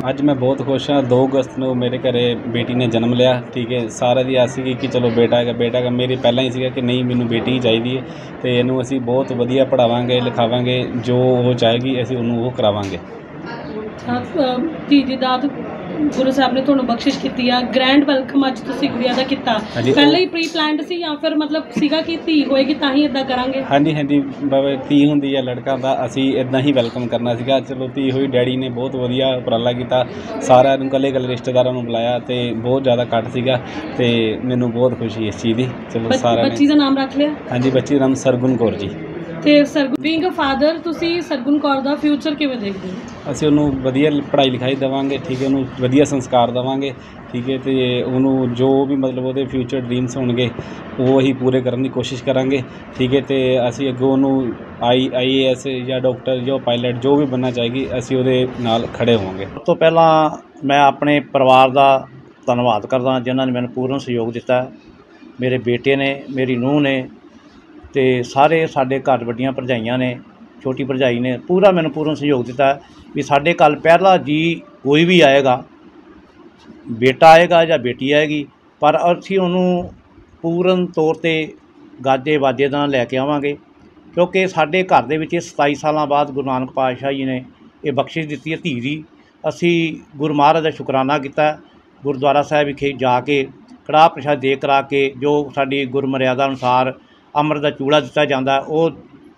ਅੱਜ मैं बहुत खुश हाँ। 2 अगस्त ਨੂੰ ਮੇਰੇ ਘਰੇ ਬੇਟੀ ਨੇ ਜਨਮ ਲਿਆ। ਠੀਕ ਹੈ, ਸਾਰਿਆਂ ਦੀ ਆਸ ਸੀਗੀ ਕਿ ਚਲੋ ਬੇਟਾ ਹੈਗਾ। ਮੇਰੀ ਪਹਿਲਾਂ ਹੀ ਸੀਗਾ ਕਿ ਨਹੀਂ, ਮੈਨੂੰ ਬੇਟੀ ਹੀ ਚਾਹੀਦੀ ਹੈ ਅਤੇ ਇਹਨੂੰ ਅਸੀਂ ਬਹੁਤ ਵਧੀਆ ਪੜ੍ਹਾਵਾਂਗੇ ਲਿਖਾਵਾਂਗੇ, ਜੋ ਉਹ ਚਾਹੇਗੀ ਅਸੀਂ ਉਹਨੂੰ ਉਹ ਕਰਾਵਾਂਗੇ। ਧੀ ਦੀ ਦਾਤ ਗੁਰੂ ਸਾਹਿਬ ਨੇ ਤੁਹਾਨੂੰ ਬਖਸ਼ਿਸ਼ ਕੀਤੀ ਆ। ਗ੍ਰੈਂਡ ਵੈਲਕਮ ਅੱਜ ਤੁਸੀਂ ਗੁੜੀਆ ਦਾ ਕੀਤਾ, ਪਹਿਲਾਂ ਹੀ ਪ੍ਰੀ ਪਲਾਨਡ ਸੀ ਜਾਂ ਫਿਰ ਮਤਲਬ ਸੀਗਾ ਕਿ ਧੀ ਹੋਏਗੀ ਤਾਂ ਹੀ ਇੱਦਾਂ ਕਰਾਂਗੇ? ਹਾਂਜੀ, ਬਾਬਾ ਧੀ ਹੁੰਦੀ ਹੈ ਲੜਕਾ ਦਾ ਅਸੀਂ ਇੱਦਾਂ ਹੀ ਵੈਲਕਮ ਕਰਨਾ ਸੀਗਾ। ਚਲੋ ਧੀ ਹੋਈ, ਡੈਡੀ ਨੇ ਬਹੁਤ ਵਧੀਆ ਉਪਰਾਲਾ ਕੀਤਾ, ਸਾਰਿਆਂ ਨੂੰ ਇਕੱਲੇ ਰਿਸ਼ਤੇਦਾਰਾਂ ਨੂੰ ਬੁਲਾਇਆ ਅਤੇ ਬਹੁਤ ਜ਼ਿਆਦਾ ਇਕੱਠ ਸੀਗਾ ਅਤੇ ਮੈਨੂੰ ਬਹੁਤ ਖੁਸ਼ੀ ਇਸ ਚੀਜ਼ ਦੀ। ਚਲੋ ਸਾਰਿਆਂ ਨੇ। ਬੱਚੀ ਦਾ ਨਾਮ ਰੱਖ ਲਿਆ? ਹਾਂਜੀ, ਬੱਚੀ ਦਾ ਨਾਮ ਸਰਗੁਣ ਕੌਰ ਜੀ। ਅਤੇ ਬੀਇੰਗ ਅ ਫਾਦਰ, ਤੁਸੀਂ ਸਰਗੁਣ ਕੌਰ ਦਾ ਫਿਊਚਰ ਕਿਵੇਂ ਦੇਖਦੇ ਹੋ? ਅਸੀਂ ਉਹਨੂੰ ਵਧੀਆ ਪੜ੍ਹਾਈ ਲਿਖਾਈ ਦੇਵਾਂਗੇ, ਠੀਕ ਹੈ, ਉਹਨੂੰ ਵਧੀਆ ਸੰਸਕਾਰ ਦੇਵਾਂਗੇ, ਠੀਕ ਹੈ, ਅਤੇ ਉਹਨੂੰ ਜੋ ਵੀ ਮਤਲਬ ਉਹਦੇ ਫਿਊਚਰ ਡਰੀਮਸ ਹੋਣਗੇ ਉਹ ਅਸੀਂ ਪੂਰੇ ਕਰਨ ਦੀ ਕੋਸ਼ਿਸ਼ ਕਰਾਂਗੇ, ਠੀਕ ਹੈ, ਅਤੇ ਅਸੀਂ ਅੱਗੋਂ ਉਹਨੂੰ IAS ਜਾਂ ਡਾਕਟਰ ਜਾਂ ਪਾਇਲਟ ਜੋ ਵੀ ਬਣਨਾ ਚਾਹੇਗੀ ਅਸੀਂ ਉਹਦੇ ਨਾਲ ਖੜ੍ਹੇ ਹੋਵਾਂਗੇ। ਸਭ ਤੋਂ ਪਹਿਲਾਂ ਮੈਂ ਆਪਣੇ ਪਰਿਵਾਰ ਦਾ ਧੰਨਵਾਦ ਕਰਦਾ ਜਿਨ੍ਹਾਂ ਨੇ ਮੈਨੂੰ ਪੂਰਨ ਸਹਿਯੋਗ ਦਿੱਤਾ। ਮੇਰੇ ਬੇਟੇ ਨੇ, ਮੇਰੀ ਨੂੰਹ ਨੇ ਅਤੇ ਸਾਰੇ ਸਾਡੇ ਘਰ ਵੱਡੀਆਂ ਭਰਜਾਈਆਂ ਨੇ, ਛੋਟੀ ਭਰਜਾਈ ਨੇ ਪੂਰਾ ਮੈਨੂੰ ਪੂਰਨ ਸਹਿਯੋਗ ਦਿੱਤਾ ਵੀ ਸਾਡੇ ਘਰ ਪਹਿਲਾ ਜੀ ਕੋਈ ਵੀ ਆਏਗਾ, ਬੇਟਾ ਆਏਗਾ ਜਾਂ ਬੇਟੀ ਆਏਗੀ, ਪਰ ਅਸੀਂ ਉਹਨੂੰ ਪੂਰਨ ਤੌਰ 'ਤੇ ਗਾਜੇ ਵਾਜੇ ਨਾਲ ਲੈ ਕੇ ਆਵਾਂਗੇ, ਕਿਉਂਕਿ ਸਾਡੇ ਘਰ ਦੇ ਵਿੱਚ 27 ਸਾਲਾਂ ਬਾਅਦ ਗੁਰੂ ਨਾਨਕ ਪਾਤਸ਼ਾਹ ਜੀ ਨੇ ਇਹ ਬਖਸ਼ਿਸ਼ ਦਿੱਤੀ ਹੈ ਧੀ ਦੀ। ਅਸੀਂ ਗੁਰੂ ਮਹਾਰਾਜ ਦਾ ਸ਼ੁਕਰਾਨਾ ਕੀਤਾ, ਗੁਰਦੁਆਰਾ ਸਾਹਿਬ ਵਿਖੇ ਜਾ ਕੇ ਕੜਾਹ ਪ੍ਰਸ਼ਾਦ ਦੇ ਕਰਾ ਕੇ ਜੋ ਸਾਡੀ ਗੁਰਮਰਿਆਦਾ ਅਨੁਸਾਰ ਅੰਮ੍ਰਿਤ ਦਾ ਚੂੜਾ ਦਿੱਤਾ ਜਾਂਦਾ, ਉਹ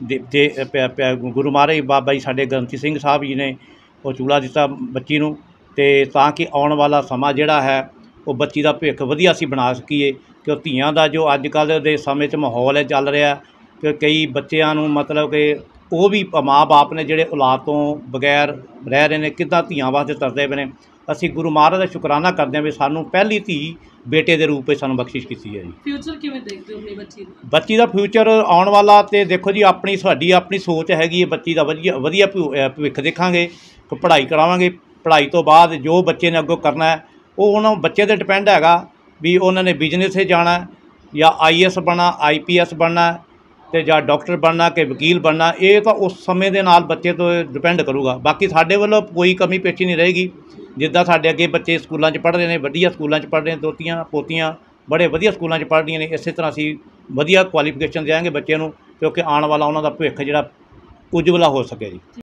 ਗੁਰੂ ਮਹਾਰਾਜ ਬਾਬਾ ਜੀ ਸਾਡੇ ਗ੍ਰੰਥੀ ਸਿੰਘ ਸਾਹਿਬ ਜੀ ਨੇ ਉਹ ਚੂੜਾ ਦਿੱਤਾ ਬੱਚੀ ਨੂੰ, ਅਤੇ ਤਾਂ ਕਿ ਆਉਣ ਵਾਲਾ ਸਮਾਂ ਜਿਹੜਾ ਹੈ ਉਹ ਬੱਚੀ ਦਾ ਭਵਿੱਖ ਵਧੀਆ ਅਸੀਂ ਬਣਾ ਸਕੀਏ। ਕਿ ਧੀਆਂ ਦਾ ਜੋ ਅੱਜ ਕੱਲ੍ਹ ਦੇ ਸਮੇਂ 'ਚ ਮਾਹੌਲ ਹੈ ਚੱਲ ਰਿਹਾ ਕਿ ਕਈ ਬੱਚਿਆਂ ਨੂੰ ਮਤਲਬ ਕਿ ਉਹ ਵੀ ਮਾਂ ਬਾਪ ਨੇ ਜਿਹੜੇ ਔਲਾਦ ਤੋਂ ਬਗੈਰ ਰਹਿ ਰਹੇ ਨੇ, ਕਿੱਦਾਂ ਧੀਆਂ ਵਾਸਤੇ ਤਰਸਦੇ ਪਏ ਨੇ। ਅਸੀਂ ਗੁਰੂ ਮਹਾਰਾਜ ਦਾ ਸ਼ੁਕਰਾਨਾ ਕਰਦੇ ਹਾਂ ਵੀ ਸਾਨੂੰ ਪਹਿਲੀ ਧੀ ਬੇਟੇ ਦੇ ਰੂਪ ਵਿੱਚ ਸਾਨੂੰ ਬਖਸ਼ਿਸ਼ ਕੀਤੀ ਹੈ ਜੀ। ਫਿਊਚਰ ਕਿਵੇਂ ਦੇਖਦੇ ਹੋ ਆਪਣੀ ਬੱਚੀ ਦਾ? ਬੱਚੀ ਦਾ ਫਿਊਚਰ ਆਉਣ ਵਾਲਾ ਅਤੇ ਦੇਖੋ ਜੀ ਸਾਡੀ ਆਪਣੀ ਸੋਚ ਹੈਗੀ ਹੈ ਬੱਚੀ ਦਾ ਵਧੀਆ ਭਵਿੱਖ ਦੇਖਾਂਗੇ, ਪੜ੍ਹਾਈ ਕਰਾਵਾਂਗੇ। ਪੜ੍ਹਾਈ ਤੋਂ ਬਾਅਦ ਜੋ ਬੱਚੇ ਨੇ ਅੱਗੋਂ ਕਰਨਾ ਹੈ ਉਹ ਉਹਨਾਂ ਬੱਚੇ 'ਤੇ ਡਿਪੈਂਡ ਹੈਗਾ ਵੀ ਉਹਨਾਂ ਨੇ ਬਿਜ਼ਨਸ 'ਤੇ ਜਾਣਾ ਜਾਂ IAS ਬਣਨਾ, IPS ਬਣਨਾ ਅਤੇ ਜਾਂ ਡਾਕਟਰ ਬਣਨਾ ਕਿ ਵਕੀਲ ਬਣਨਾ। ਇਹ ਤਾਂ ਉਸ ਸਮੇਂ ਦੇ ਨਾਲ ਬੱਚੇ ਤੋਂ ਡਿਪੈਂਡ ਕਰੂਗਾ। ਬਾਕੀ ਸਾਡੇ ਵੱਲੋਂ ਕੋਈ ਕਮੀ ਪੇਸ਼ੀ ਨਹੀਂ ਰਹੇਗੀ। ਜਿੱਦਾਂ ਸਾਡੇ ਅੱਗੇ ਬੱਚੇ ਸਕੂਲਾਂ 'ਚ ਪੜ੍ਹ ਰਹੇ ਨੇ, ਵਧੀਆ ਸਕੂਲਾਂ 'ਚ ਪੜ੍ਹ ਰਹੇ ਨੇ, ਦੋਤੀਆਂ ਪੋਤੀਆਂ ਬੜੇ ਵਧੀਆ ਸਕੂਲਾਂ 'ਚ ਪੜ੍ਹ ਰਹੀਆਂ ਨੇ, ਇਸੇ ਤਰ੍ਹਾਂ ਅਸੀਂ ਵਧੀਆ ਕੁਆਲੀਫਿਕੇਸ਼ਨ ਦਿਆਂਗੇ ਬੱਚਿਆਂ ਨੂੰ, ਕਿਉਂਕਿ ਆਉਣ ਵਾਲਾ ਉਹਨਾਂ ਦਾ ਭਵਿੱਖ ਜਿਹੜਾ ਉਜਵਲਾ ਹੋ ਸਕੇ ਜੀ।